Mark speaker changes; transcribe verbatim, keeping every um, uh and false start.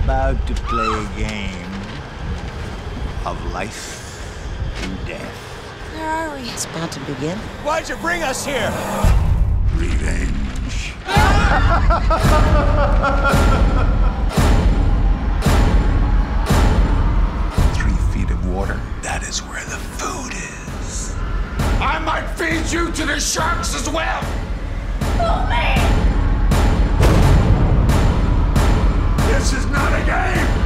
Speaker 1: about to play a game of life and death.
Speaker 2: Where are we?
Speaker 3: It's about to begin.
Speaker 4: Why'd you bring us here?
Speaker 1: Revenge. Three feet of water, that is where the food is.
Speaker 4: I might feed you to the sharks as well!
Speaker 2: Oh, man!
Speaker 4: This is not a game!